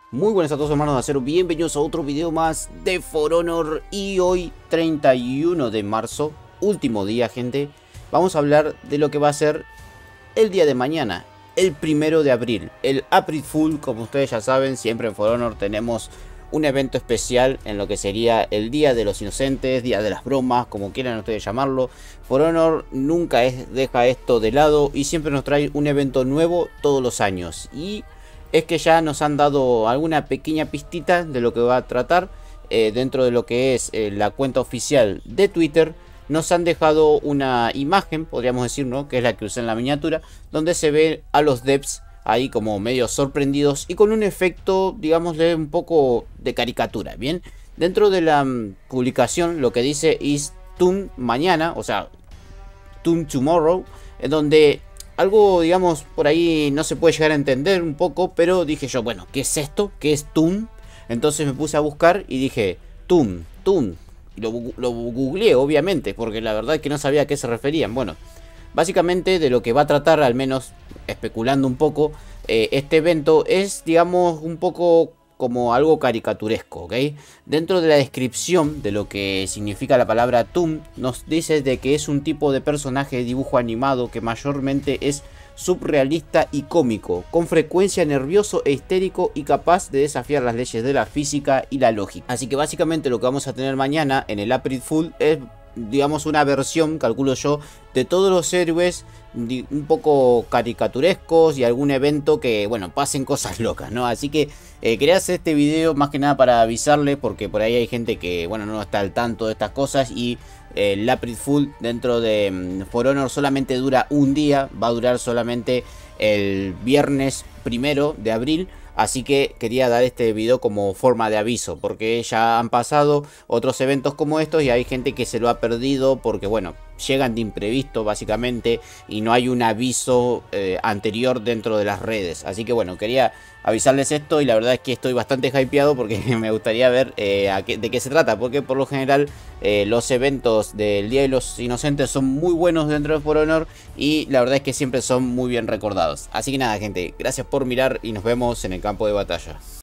Muy buenas a todos, hermanos de acero, bienvenidos a otro video más de For Honor. Y hoy 31 de marzo, último día, gente, vamos a hablar de lo que va a ser el día de mañana, el 1 de abril, el April Fool. Como ustedes ya saben, siempre en For Honor tenemos un evento especial en lo que sería el Día de los Inocentes, Día de las Bromas, como quieran ustedes llamarlo. For Honor nunca deja esto de lado y siempre nos trae un evento nuevo todos los años. Y es que ya nos han dado alguna pequeña pistita de lo que va a tratar dentro de lo que es la cuenta oficial de Twitter. Nos han dejado una imagen, podríamos decir, ¿no?, que es la que usé en la miniatura, donde se ve a los devs ahí como medio sorprendidos y con un efecto, digamos, de un poco de caricatura. Bien, dentro de la publicación lo que dice is Toon mañana, o sea, Toon tomorrow, en donde algo, digamos, por ahí no se puede llegar a entender un poco, pero dije yo, bueno, ¿qué es esto? ¿Qué es Toon? Entonces me puse a buscar y dije, Toon. Y lo googleé, obviamente, porque la verdad es que no sabía a qué se referían. Bueno, básicamente de lo que va a tratar, al menos especulando un poco, este evento es, digamos, un poco como algo caricaturesco, ¿ok? Dentro de la descripción de lo que significa la palabra Toon, nos dice de que es un tipo de personaje de dibujo animado que mayormente es subrealista y cómico, con frecuencia nervioso e histérico y capaz de desafiar las leyes de la física y la lógica. Así que básicamente lo que vamos a tener mañana en el April Fool es, digamos, una versión, calculo yo, de todos los héroes un poco caricaturescos y algún evento que, bueno, pasen cosas locas, ¿no? Así que quería hacer este video más que nada para avisarles, porque por ahí hay gente que, bueno, no está al tanto de estas cosas. Y el April Fool dentro de For Honor solamente dura un día, va a durar solamente el viernes 1 de abril. Así que quería dar este video como forma de aviso, porque ya han pasado otros eventos como estos y hay gente que se lo ha perdido porque, bueno, llegan de imprevisto básicamente y no hay un aviso anterior dentro de las redes. Así que bueno, quería avisarles esto y la verdad es que estoy bastante hypeado porque me gustaría ver de qué se trata, porque por lo general los eventos del Día de los Inocentes son muy buenos dentro de For Honor y la verdad es que siempre son muy bien recordados. Así que nada, gente, gracias por mirar y nos vemos en el campo de batalla.